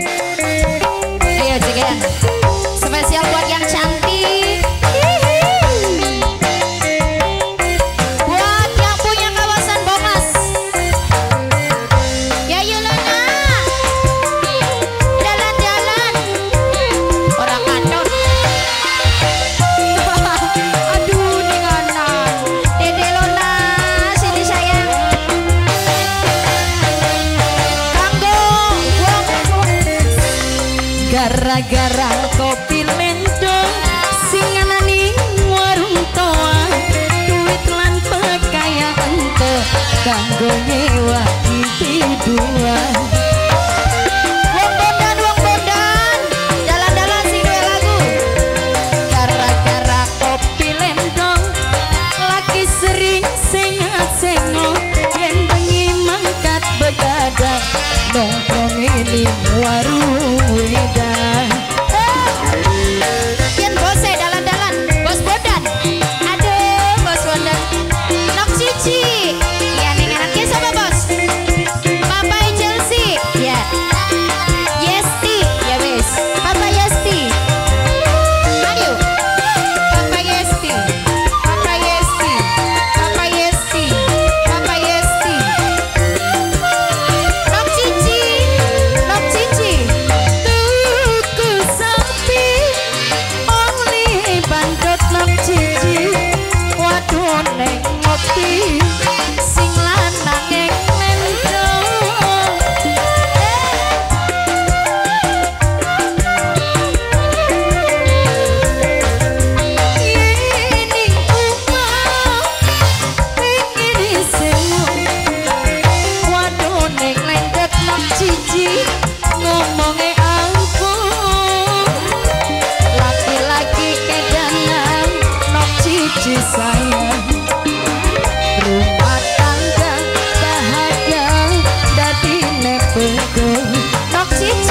Ayo cegean. Spesial buat yang cantik. Buat yang punya kawasan Bomas. Ya Yulana. Jalan-jalan. Orang kantor. Aduh ninganan. Dede Lona sini sayang. Kanggo gara-gara kopi lendong sing nganani warung toa duit lan pakaian teu kanggo nyewa TV dua. Wong bondan jalan-jalan sing duwe lagu gara-gara kopi lendong laki sering sengat-sengok yen bengi mangkat begadang nongkrong ini warung wedang. Yen bose dalan-dalan bos bondan. Aduh bos bondan nok cici ya ning anaknya sama bos Papa Chelsea ya Yesti ya wes Papa Yesti. Aduh Papa Yesti Papa Yesti Papa Yesti Papa Yesti nok cici tuku sapi oli bandot nok cici waduh neng ngopi sing lanang neng lendong. Yening umah pengen semua waduh neng lendet nok cici ngomongnya ampun laki-laki kedangan nok cici sayang rumah tangga bahagia dadi nepego nok cici.